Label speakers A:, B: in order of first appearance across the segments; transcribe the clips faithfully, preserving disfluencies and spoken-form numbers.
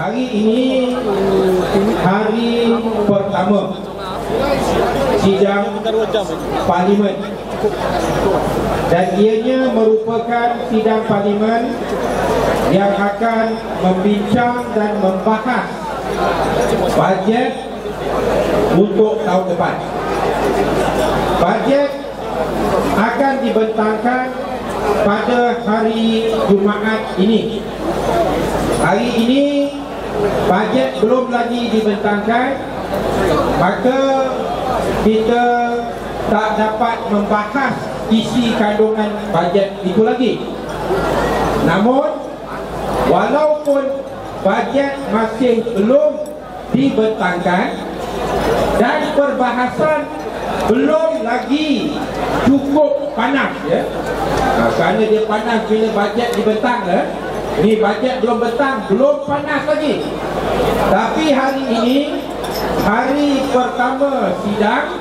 A: Hari ini hari pertama sidang Parlimen, dan ianya merupakan sidang Parlimen yang akan membincang dan membahas bajet untuk tahun depan. Bajet akan dibentangkan pada hari Jumaat ini. Hari ini bajet belum lagi dibentangkan, maka kita tak dapat membahas isi kandungan bajet itu lagi. Namun walaupun bajet masih belum dibentangkan dan perbahasan belum lagi cukup panas, ya. Nah, kerana dia panas bila bajet dibentang, ya. Ni bajet belum bentang, belum panas lagi. Tapi hari ini hari pertama sidang,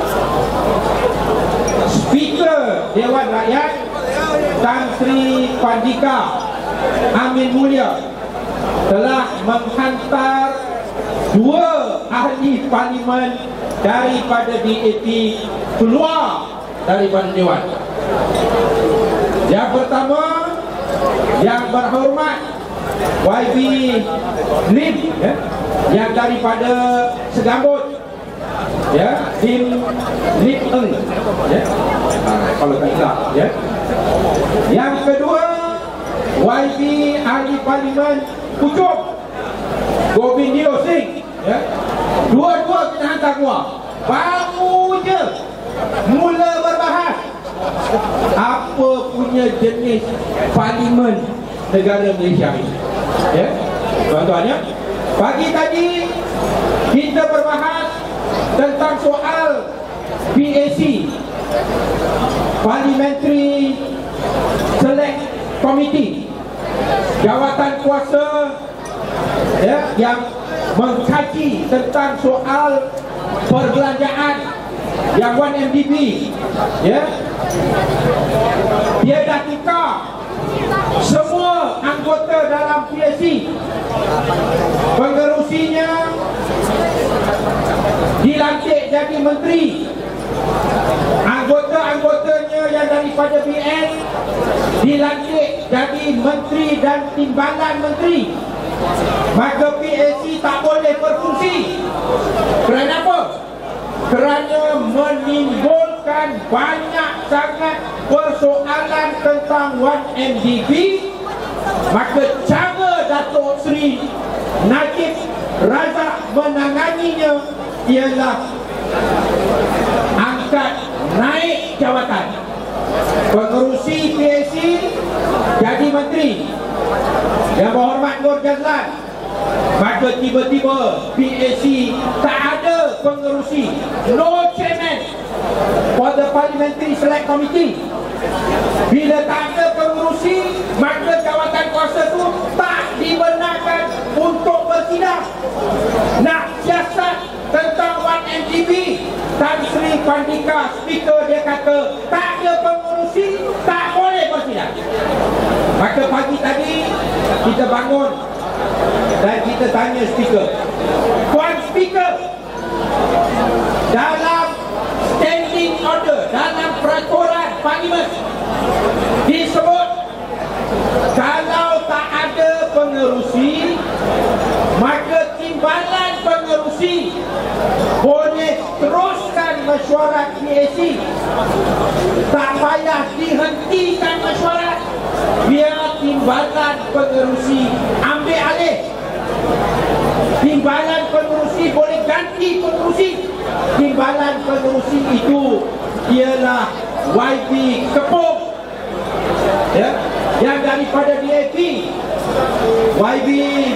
A: Speaker Dewan Rakyat Tan Sri Pandika Amin Mulia telah menghantar dua ahli parlimen daripada D A P keluar daripada Dewan. Yang pertama, yang berhormat Y B Lim, ya, yang daripada Segambut, ya, Lim Lim Eng, ya, ha, kalau tak silap, ya. Yang kedua, Y B ahli parlimen Puchong Govindio Singh, ya. Dua-dua kita hantar keluar. Baru je mula berbahas apa punya jenis parlimen negara Malaysia ini, ya. Tuan-tuan, ya, pagi tadi kita berbahas tentang soal P A C, Parliamentary Select Committee, jawatan kuasa, ya, yang mengkaji tentang soal perbelanjaan yang one M D B, ya. Dia dah tukar semua anggota dalam P A C. Pengerusinya dilantik jadi menteri, anggota-anggotanya yang daripada B N dilantik jadi menteri dan timbalan menteri. Maka P A C tak boleh berfungsi. Kerana apa? Kerana menimbulkan banyak sangat persoalan tentang one M D B. Maka cara Datuk Seri Najib Razak menanganinya ialah angkat naik jawatan. Pengerusi P A C jadi menteri. Yang berhormat Nur Jazlan, maka tiba-tiba P A C tak ada pengerusi, no chairman for the Parliamentary Select Committee. Bila tak ada pengerusi, maka jawatan kuasa tu tak dibenarkan untuk bersidang. Nak siasat tentang one M D B, Tan Sri Pandika, Speaker, dia kata tak ada pengerusi, tak boleh bersidang. Maka pagi tadi kita bangun dan kita tanya Speaker, Tuan Speaker, dalam standing order, dalam peraturan Parlimen disebut kalau tak ada pengerusi, maka timbalan pengerusi boleh teruskan mesyuarat P A C. Tak payah dihentikan mesyuarat, biar timbalan pengerusi ambil alih. Timbalan pengerusi boleh ganti pengerusi. Timbalan pengerusi itu ialah Y B Kepung, ya, yang daripada D A P. Y B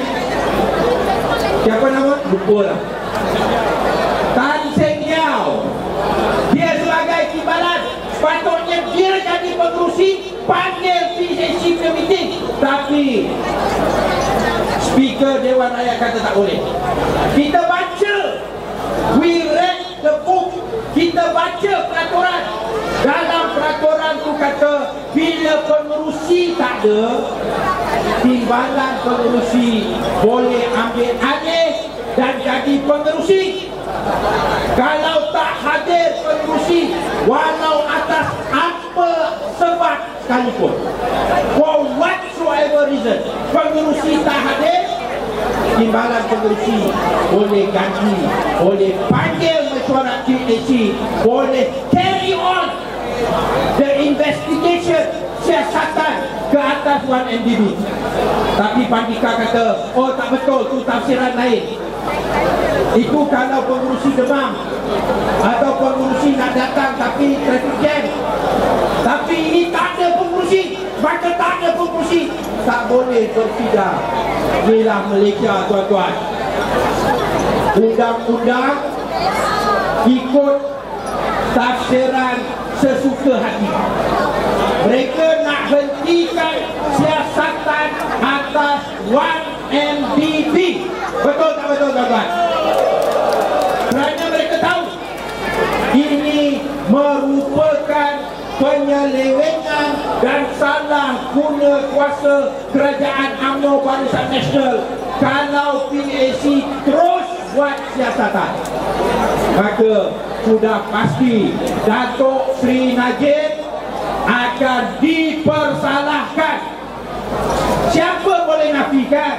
A: siapa nama? Lupa lah. Tan Seng Yao, dia sebagai timbalan, sepatutnya dia jadi pengerusi, panggil P A C meeting. Tapi Speaker Dewan Rakyat kata tak boleh. Kita baca, we read the book, kita baca peraturan. Dalam peraturan tu kata bila pengerusi tak ada, timbalan pengerusi boleh ambil alih dan jadi pengerusi. Kalau tak hadir pengerusi, walau atas apa sebab sekalipun, for whatsoever reason, pengerusi tak hadir, timbalan pengerusi boleh ganti, boleh panggil mesyuarat P A C, boleh carry on the investigation, siasatan ke atas satu M D B. Tapi Pandika kata, oh tak betul, tu tafsiran lain. Itu kalau pengurusi demam atau pengurusi nak datang tapi traffic jam. Tapi ini tak ada pengurusi, maka tak ada pengurusi, tak boleh bersidang. Inilah Malaysia, tuan-tuan. Undang-undang ikut tafsiran sesuka hati. Mereka nak hentikan siasatan atas satu M D B. Betul tak betul, tuan-tuan? Kerana mereka tahu ini merupakan penyelewengan dan salah guna kuasa kerajaan UMNO Barisan Nasional. Kalau P A C terus buat siasatan, maka sudah pasti Datuk Seri Najib akan dipersalahkan. Siapa boleh nafikan?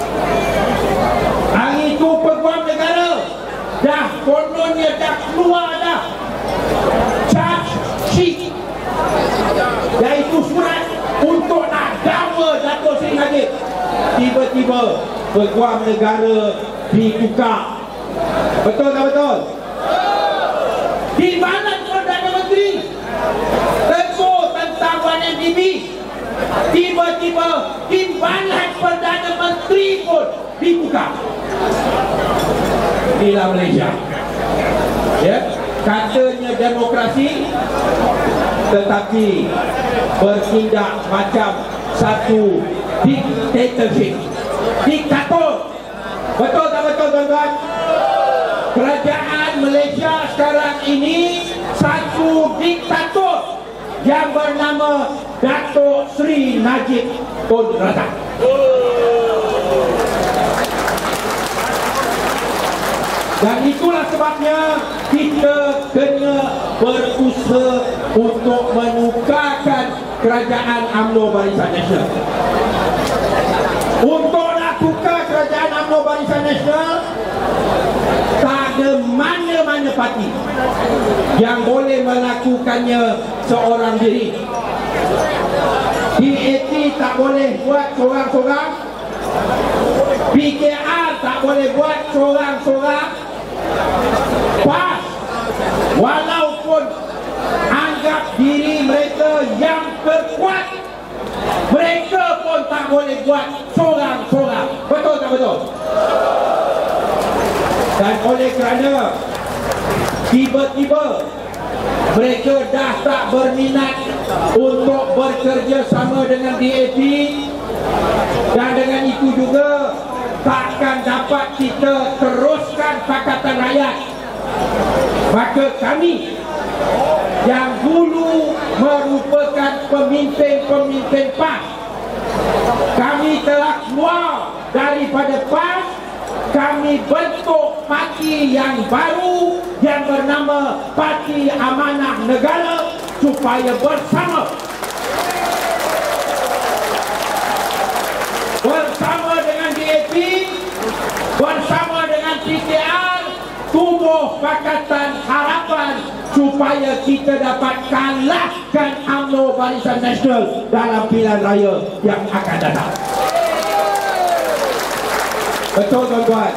A: Hari itu Peguam Negara dah kononnya dah keluar dah charge sheet, iaitu surat untuk nak dakwa Datuk Seri Najib. Tiba-tiba Peguam Negara ditukar. Betul tak betul? Timbalan Perdana Menteri tegur tentang satu M D B, tiba-tiba timbalan Perdana Menteri pun ditukar. Inilah Malaysia. Ya, katanya demokrasi, tetapi bertindak macam satu dictatorship, diktator. Betul tak betul, tuan-tuan? Kerajaan Malaysia sekarang ini satu diktator yang bernama Datuk Seri Najib Tun Razak. Dan itulah sebabnya kita kena berusaha untuk menukarkan kerajaan UMNO Barisan Nasional. Untuk nak tukar kerajaan UMNO Barisan Nasional, tak ada mana-mana parti yang boleh melakukannya seorang diri. P A T tak boleh buat seorang-seorang, P K R tak boleh buat seorang-seorang. PAS walaupun anggap diri mereka yang terkuat, mereka pun tak boleh buat seorang-seorang. Betul tak betul? Dan oleh kerana tiba-tiba mereka dah tak berminat untuk bekerja sama dengan D A P, dan dengan itu juga takkan dapat kita teruskan Pakatan Rakyat, maka kami yang dulu merupakan pemimpin-pemimpin PAS, kami telah keluar daripada PAS. Kami bentuk parti yang baru yang bernama Parti Amanah Negara, supaya bersama bersama dengan D A P, bersama dengan P K R, tubuh Pakatan Harapan, supaya kita dapat kalahkan UMNO Barisan Nasional dalam pilihan raya yang akan datang. Betul, tuan-tuan?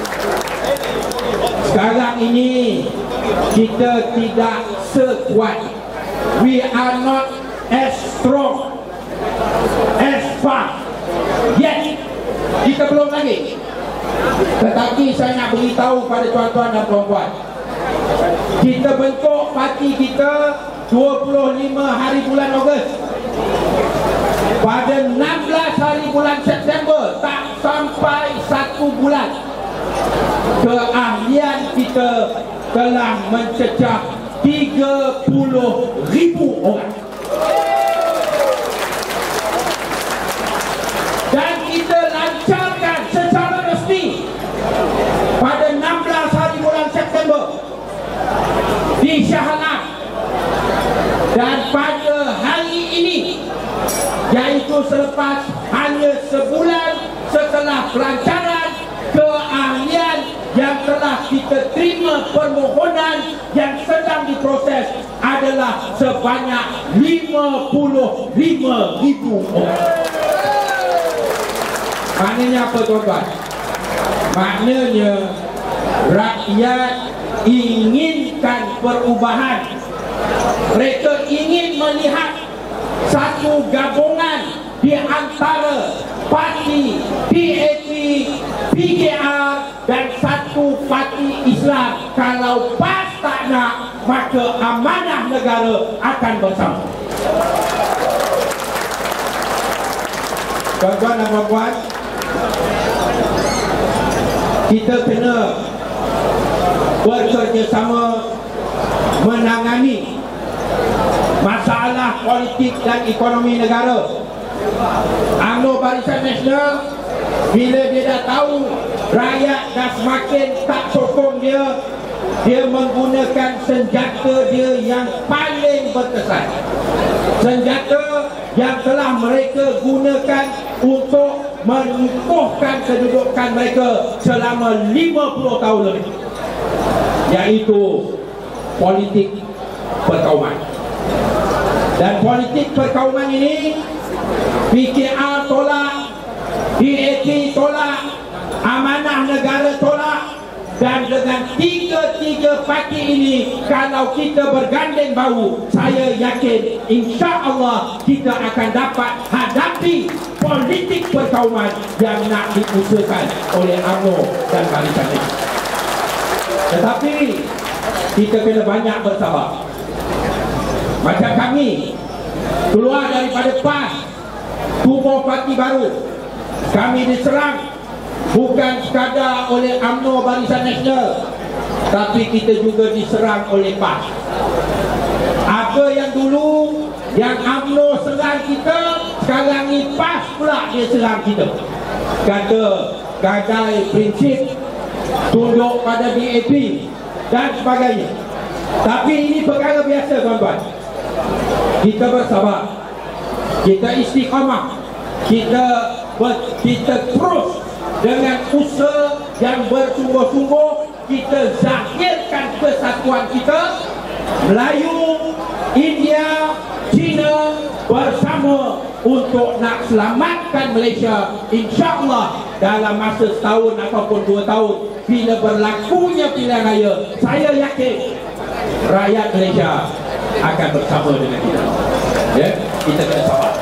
A: Sekarang ini kita tidak sekuat. We are not as strong, as fast yet. Kita belum lagi. Tetapi saya nak beritahu pada tuan-tuan dan puan-puan, kita bentuk parti kita dua puluh lima hari bulan Ogos. Pada enam belas hari bulan September, tak sampai satu bulan, keahlian kita telah mencecah tiga puluh ribu orang. Dan iaitu selepas hanya sebulan setelah pelancaran keahlian yang telah kita terima permohonan yang sedang diproses adalah sebanyak lima puluh lima ribu orang. Maknanya apa tuan-tuan? Maknanya rakyat inginkan perubahan. Mereka ingin melihat satu gabungan di antara parti P A P, P K R dan satu parti Islam. Kalau P A S tak nak, maka amanah negara akan bersama. Tuan-tuan dan puan-puan, kita kena bekerjasama menangani masalah politik dan ekonomi negara. UMNO Barisan Nasional, bila dia dah tahu rakyat dah semakin tak sokong dia, dia menggunakan senjata dia yang paling berkesan, senjata yang telah mereka gunakan untuk mengukuhkan kedudukan mereka selama lima puluh tahun lebih, iaitu politik perkauman. Dan politik perkauman ini P K R tolak, P A P tolak, amanah negara tolak. Dan dengan tiga-tiga parti ini, kalau kita bergandeng bahu, saya yakin insya Allah kita akan dapat hadapi politik perkauman yang nak diusahakan oleh UMNO dan Barisan Nasional. Tetapi kita kena banyak bersabar. Macam kami keluar daripada P A S, tubuh parti baru, kami diserang bukan sekadar oleh UMNO Barisan Nasional, tapi kita juga diserang oleh P A S. Apa yang dulu yang UMNO serang kita, sekarang ni P A S pula dia serang kita. Kata gadai prinsip, tunduk pada D A P dan sebagainya. Tapi ini perkara biasa tuan-tuan. Kita bersabar, kita istiqamah, kita ber, kita terus dengan usaha yang bersungguh-sungguh, kita zahirkan kesatuan kita. Melayu, India, China bersama untuk nak selamatkan Malaysia. InsyaAllah dalam masa setahun ataupun dua tahun, bila berlakunya pilihan raya, saya yakin rakyat Malaysia akan bersama dengan kita. Ya, kita kena sabar.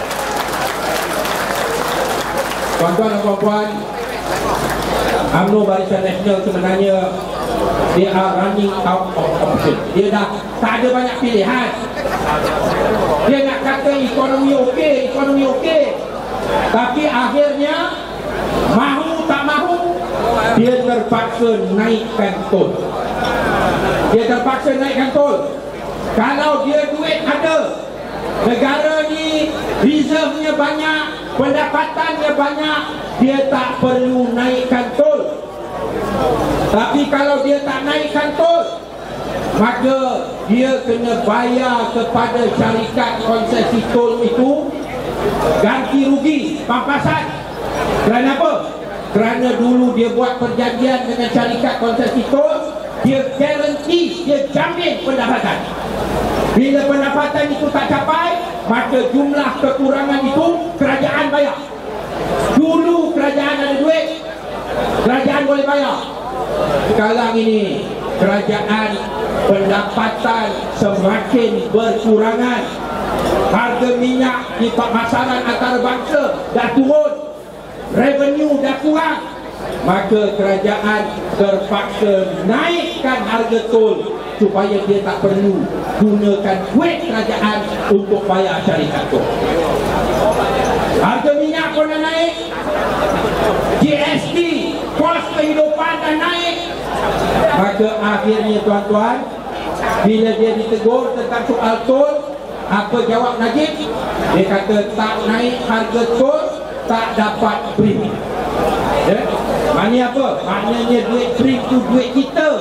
A: Tuan-tuan dan puan-puan, UMNO Barisan Nasional sebenarnya dia are running out of option. Dia dah tak ada banyak pilihan. Dia nak kata ekonomi okey, ekonomi okey, tapi akhirnya mahu tak mahu, dia terpaksa naikkan tol. Dia terpaksa naikkan tol. Kalau dia duit ada, negara ni reserve-nya banyak, pendapatannya banyak, dia tak perlu naikkan tol. Tapi kalau dia tak naikkan tol, maka dia kena bayar kepada syarikat konsesi tol itu ganti rugi pampasan. Kerana apa? Kerana dulu dia buat perjanjian dengan syarikat konsesi tol, dia garanti, dia jamin pendapatan. Bila pendapatan itu tak capai, maka jumlah kekurangan itu kerajaan bayar. Dulu kerajaan ada duit, kerajaan boleh bayar. Sekarang ini kerajaan pendapatan semakin berkurangan. Harga minyak di pasaran antarabangsa dah turun, revenue dah kurang, maka kerajaan terpaksa naikkan harga tol supaya dia tak perlu gunakan duit kerajaan untuk bayar syarikat tol. Harga minyak pun dah naik, G S T, kos kehidupan dah naik. Maka akhirnya tuan-tuan, bila dia ditegur tentang soal tol, apa jawab Najib? Dia kata tak naik harga tol, tak dapat print. Ya? Maknanya apa? Maknanya duit print tu duit kita,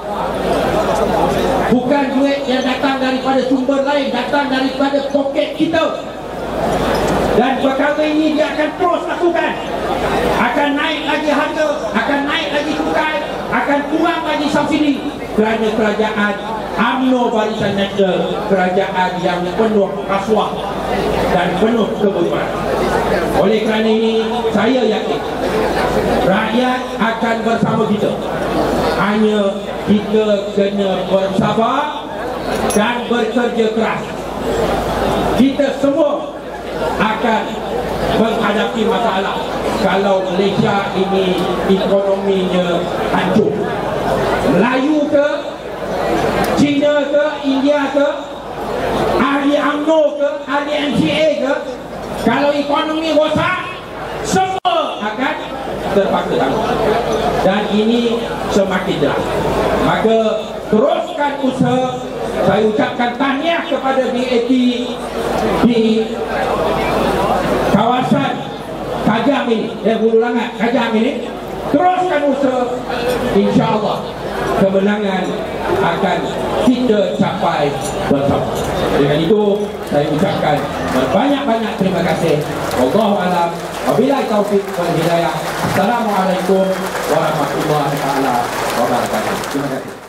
A: bukan duit yang datang daripada sumber lain, datang daripada poket kita. Dan perkara ini dia akan terus lakukan. Akan naik lagi harga, akan naik lagi cukai, akan kurang lagi subsidi, kerana kerajaan U M N O Barisan Nasional, kerajaan yang penuh rasuah dan penuh kebodohan. Oleh kerana ini, saya yakin rakyat akan bersama kita. Hanya kita kena bersabar dan bekerja keras. Kita semua akan menghadapi masalah kalau Malaysia ini ekonominya hancur. Melayu ke, China ke, India ke, ahli U M N O ke, ahli M C A ke, kalau ekonomi rosak, semua akan terpaksa tanggung. Dan ini semakin jelas. Maka teruskan usaha. Saya ucapkan tahniah kepada B A P di kawasan Kajang ini, eh Hulu Langat Kajang ini. Teruskan usaha, insya-Allah kemenangan akan kita capai bersama. Dengan itu saya ucapkan banyak-banyak terima kasih. Wallahu a'lam. Wabillahi taufiq wal hidayah. Assalamualaikum warahmatullahi taala wabarakatuh. Terima kasih.